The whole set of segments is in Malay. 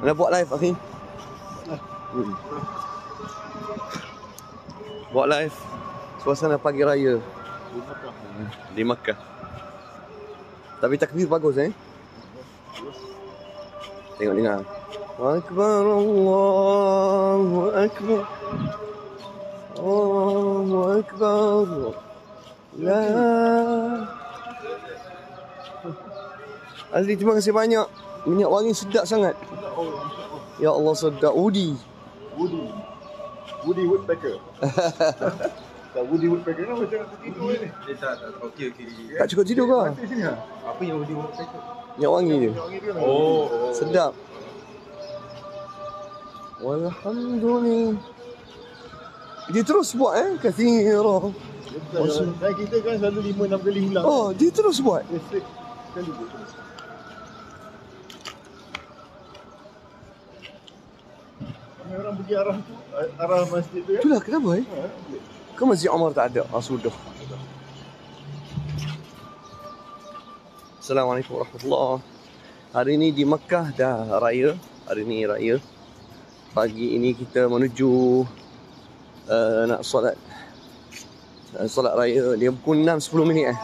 Nak buat live, akhi. Buat live suasana pagi raya di Makkah. Tapi takbir bagus, Tengok dengar. Akbar, Allahu Akbar. Allahu Akbar. La. Azli, terima kasih banyak. Minyak wangi sedap sangat. Ya Allah, sedap. Woody Woodpecker. Tak, Woody Woodpecker kan macam tidur ni. Tak. Okey. tak cukup tidur ke? Mati sini lah. Apa yang Woody Woodpecker? Minyak wangi dia. Oh. Sedap. Walhamdulillah. Dia terus buat kathira. Dan kita kan selalu 5-6 kali ulang. Oh, dia terus buat. Dia straight sekali buat terus. Ramai orang pergi arah masjid tu ya. Itulah kenapa ke Masjid Umar tak ada? Sudah. Assalamualaikum warahmatullahi. Hari ini di Makkah dah raya. Hari ini raya. Pagi ini kita menuju nak solat raya. Dia pukul 6.10 minit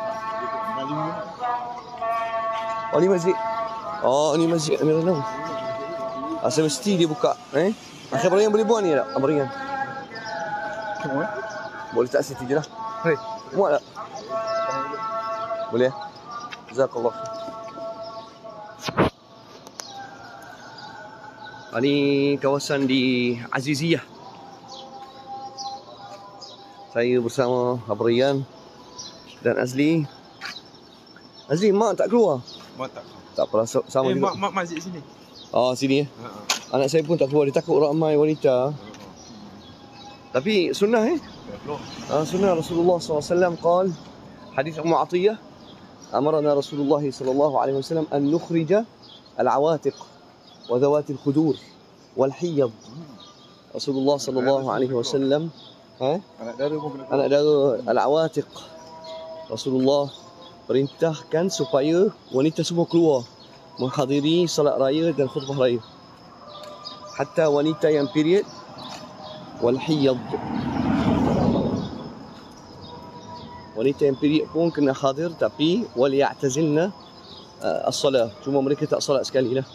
Oh, ni masjid. Oh, ni masjid Amirul Naum. Asal mesti dia buka. Akhir Abang boleh buat ni tak? Abang Ringan. Boleh tak situ je lah. Hei, muat tak? Boleh? Jazakallah. Ini kawasan di Aziziyah. Saya bersama Abang Rian dan Azli. Azli, mak tak keluar? Mak tak. Tak apa, sama juga. Mak masjid sini. Oh, sini Anak saya pun tak keluar, dia takut ramai wanita. Tapi sunnah sunnah Rasulullah SAW qal, hadis Ummu Atiyah, amarna Rasulullah sallallahu alaihi wasallam an nukhrija al-awatiq wa dhawati al-khudur wal hiyad. Rasulullah sallallahu alaihi wasallam anak dara al-awatiq. Rasulullah perintahkan supaya wanita semua keluar menghadiri salat raya dan khutbah raya. Hatta wanita yang period wal hiyad. Wanita yang period pun kena hadir, tapi wal ya'tazilna as-salah. Cuma mereka tak salat sekali lah.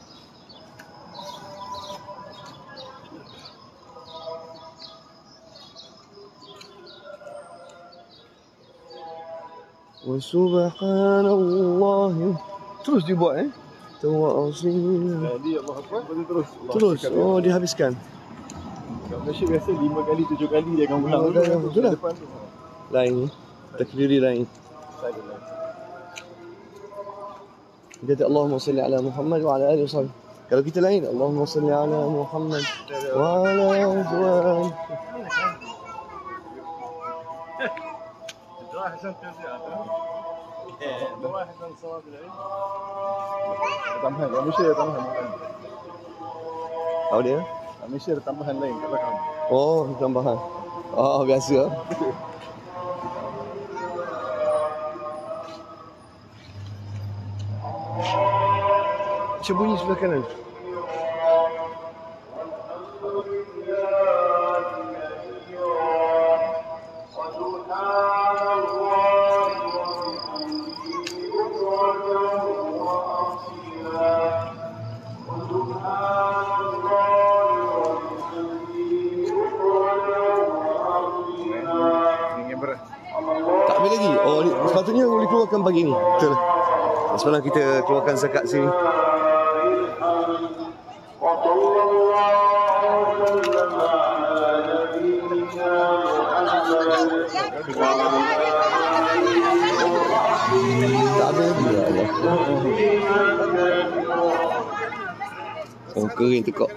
Wa subhanallah. Terus dibuat Tawazin. Dia Allah Akbar, terus. Terus. Oh, dihabiskan. Kat Malaysia biasa 5 kali 7 kali dia akan ulang. Betul lah. Lain. Takbiri lain. Dia kata Allahumma salli ala Muhammad wa ala alihi wa sahbihi. Kalau kita lain, Allahumma salli ala Muhammad wa ala azwaj. Doa Hasan Tazia. Doa Hasan Sawab lain. Tambahan, Malaysia ada tambahan. Tahu dia? Malaysia ada tambahan lain kat belakang. Oh, tambahan. Oh, biasa. Macam bunyi sebelah kanan. Tak habis lagi. Oh, sepatutnya boleh keluarkan pagi ni. Betul. Semalam kita keluarkan zakat sini. Tak habis lagi. Ya Allah. Oh, kering tekak.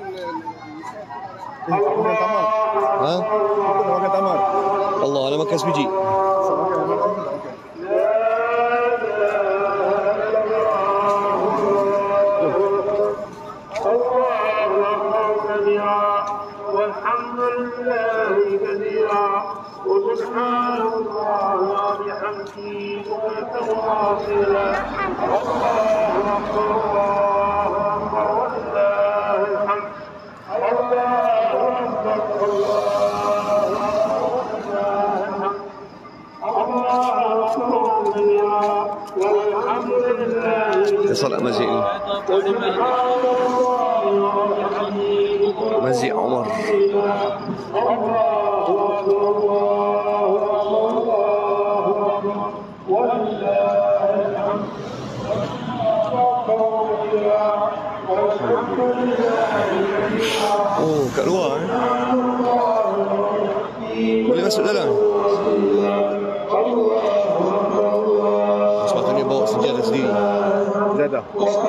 Makan tamar. Ha? Kita nak makan tamar. Allah, nak makan sebiji. والحمد لله كثيرا وسبحان الله وبحمده بكرة وأصيلا الله أكبر الله أكبر ولله مزي عمر. Oh, kat luar boleh masuk dalam. Sepatutnya bawa sejadah sendiri. Sejadah.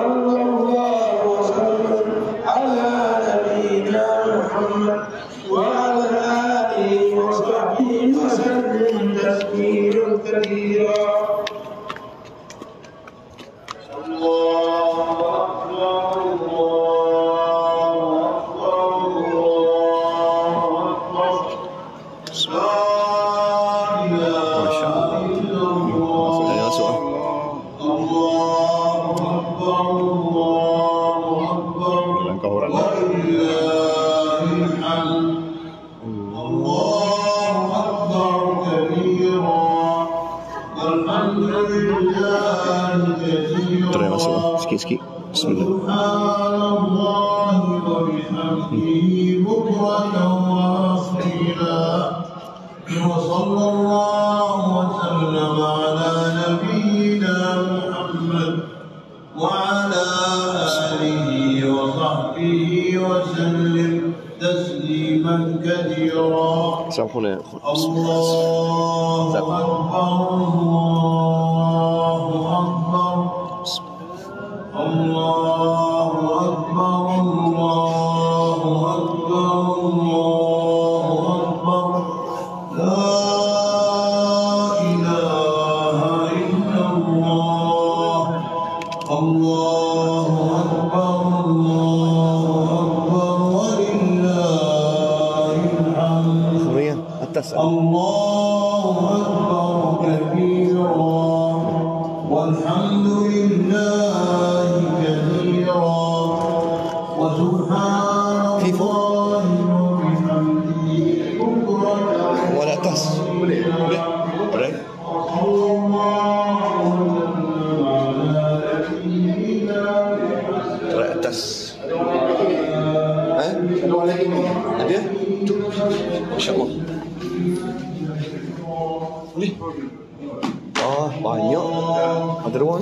Try masuk sikit-sikit. Bismillah. وصلى الله وسلم على نبينا محمد وعلى آله وصحبه وسلم تسليما كثيرا. سامحونا يا اخوان. الله أكبر الله أكبر الله أكبر الله أكبر الله أكبر لا إله إلا الله الله أكبر الله أكبر ولله الحمد. Kemudian atas. الله أكبر كبيرا والحمد لله كثيرا وسبحان الله وبحمده بكرة Wala atas. Boleh. Boleh. Boleh. Try atas. Ada? InsyaAllah. Boleh. Ah, banyak. Ada ruang.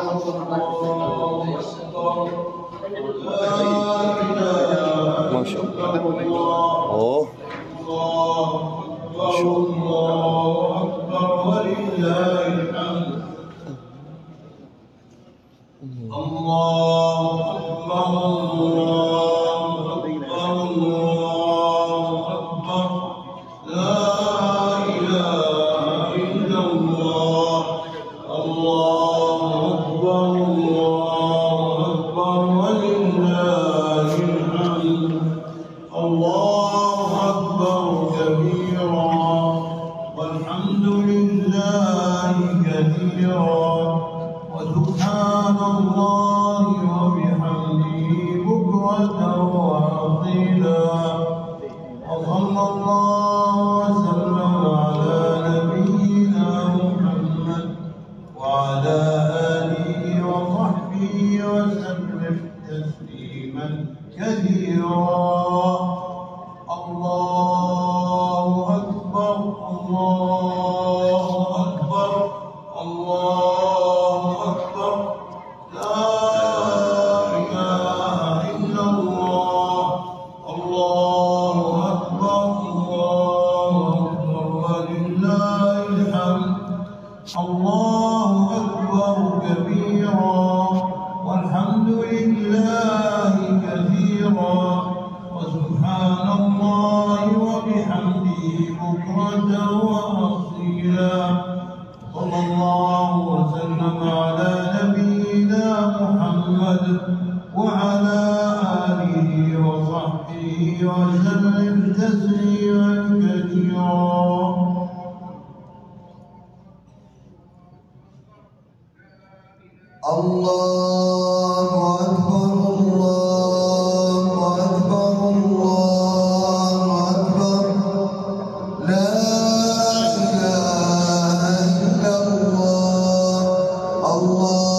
Masya Allah. Oh. Masya والحمد لله كثيرا وسبحان الله وبحمده بكرة وأصيلا وصلى الله وسلم على نبينا محمد وعلى آله وصحبه وسلم تسليما كثيرا. الله أكبر الله أكبر الله أكبر لا إله إلا الله الله أكبر الله أكبر ولله الحمد. الله أكبر كبيرا والحمد لله كثيرا وسبحان الله وبحمده بكرة وأصيلا. صلى الله وسلم على نبينا محمد وعلى آله وصحبه وسلم تسليما كثيرا. الله أكبر الله أكبر الله أكبر لا إله إلا الله الله